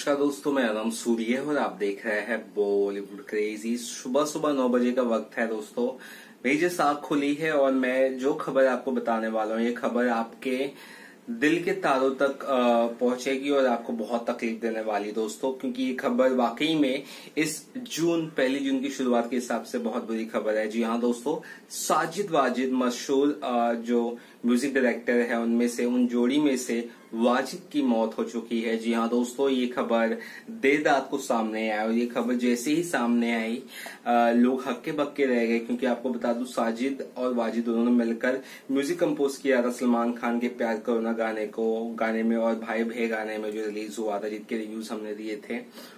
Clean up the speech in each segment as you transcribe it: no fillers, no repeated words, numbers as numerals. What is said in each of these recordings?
नमस्कार दोस्तों, मैं आराम सूर्य और आप देख रहे हैं बॉलीवुड क्रेजी। सुबह सुबह 9 बजे का वक्त है दोस्तों। मेरी जो आँख खुली है और मैं जो खबर आपको बताने वाला हूँ, ये खबर आपके दिल के तारों तक पहुंचेगी और आपको बहुत तकलीफ देने वाली दोस्तों, क्योंकि ये खबर वाकई में इस पहली जून की शुरुआत के हिसाब से बहुत बुरी खबर है। जी हाँ दोस्तों, साजिद वाजिद मशहूर जो म्यूजिक डायरेक्टर है उनमें से, उन जोड़ी में से वाजिद की मौत हो चुकी है। जी हाँ दोस्तों, ये खबर देर रात को सामने आई और ये खबर जैसे ही सामने आई लोग हक्के बक्के रह गए, क्योंकि आपको बता दूं साजिद और वाजिद दोनों ने मिलकर म्यूजिक कंपोज किया था सलमान खान के प्यार करो ना गाने में और भाई भे गाने में जो रिलीज हुआ था, जिसके रिव्यूज हमने दिए थे।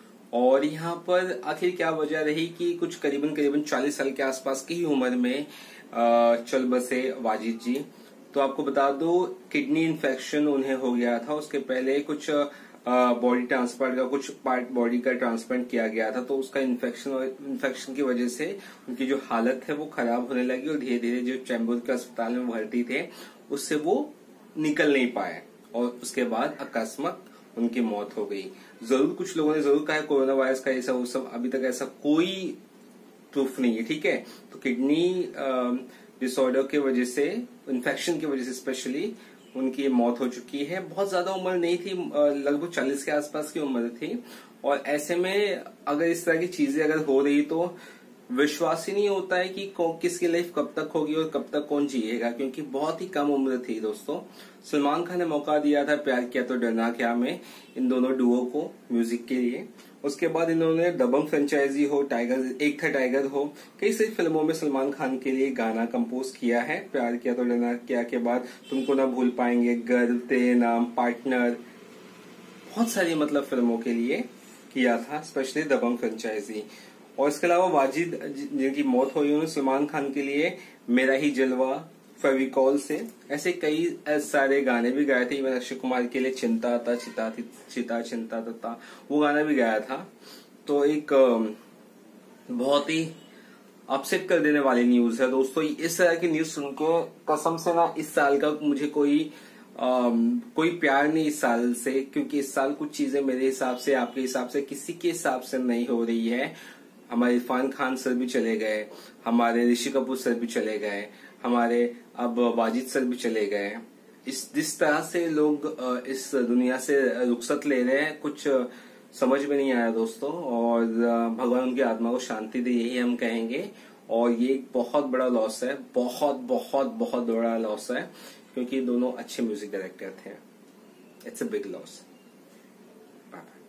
और यहाँ पर आखिर क्या वजह रही कि कुछ करीबन 40 साल के आसपास की ही उम्र में चल बसे वाजिद जी। तो आपको बता दो, किडनी इन्फेक्शन उन्हें हो गया था। उसके पहले कुछ बॉडी ट्रांसप्लांट का कुछ पार्ट बॉडी का ट्रांसप्लांट किया गया था, तो उसका इन्फेक्शन की वजह से उनकी जो हालत है वो खराब होने लगी और धीरे धीरे जो चैम्बूर के अस्पताल में भर्ती थे उससे वो निकल नहीं पाए और उसके बाद अकस्मात उनकी मौत हो गई। जरूर कुछ लोगों ने जरूर कहा कोरोना वायरस का ऐसा वो सब, अभी तक ऐसा कोई प्रूफ नहीं है, ठीक है। तो किडनी डिसऑर्डर की वजह से, इन्फेक्शन की वजह से स्पेशली उनकी मौत हो चुकी है। बहुत ज्यादा उम्र नहीं थी, लगभग 40 के आसपास की उम्र थी। और ऐसे में अगर इस तरह की चीजें अगर हो रही तो विश्वास ही नहीं होता है कि किसकी लाइफ कब तक होगी और कब तक कौन जिएगा, क्योंकि बहुत ही कम उम्र थी दोस्तों। सलमान खान ने मौका दिया था प्यार किया तो डरना क्या में इन दोनों डुओ को म्यूजिक के लिए। उसके बाद इन्होंने दबंग फ्रेंचाइजी हो, टाइगर एक था टाइगर हो, कई सारी फिल्मों में सलमान खान के लिए गाना कंपोज किया है। प्यार किया तो डरना क्या के बाद तुमको ना भूल पाएंगे, गर्व, तेरे नाम, पार्टनर, बहुत सारी मतलब फिल्मों के लिए किया था, स्पेशली दबंग फ्रेंचाइजी। और इसके अलावा वाजिद जिनकी मौत हुई, उन्होंने सलमान खान के लिए मेरा ही जलवा, फेविकॉल से ऐसे कई सारे गाने भी गाए थे। इवन अक्षय कुमार के लिए चिंता था, चिंता था, वो गाना भी गाया था। तो एक बहुत ही अपसेट कर देने वाली न्यूज है दोस्तों। इस तरह की न्यूज सुनकर कसम से ना इस साल का मुझे कोई प्यार नहीं इस साल से, क्योंकि इस साल कुछ चीजें मेरे हिसाब से, आपके हिसाब से, किसी के हिसाब से नहीं हो रही है। हमारे इरफान खान सर भी चले गए, हमारे ऋषि कपूर सर भी चले गए, हमारे अब वाजिद सर भी चले गए। जिस तरह से लोग इस दुनिया से रुखसत ले रहे हैं, कुछ समझ में नहीं आया दोस्तों। और भगवान उनकी आत्मा को शांति दे, यही हम कहेंगे। और ये एक बहुत बड़ा लॉस है, बहुत बहुत बहुत बड़ा लॉस है, क्योंकि दोनों अच्छे म्यूजिक डायरेक्टर थे। It's a big loss. Bye bye.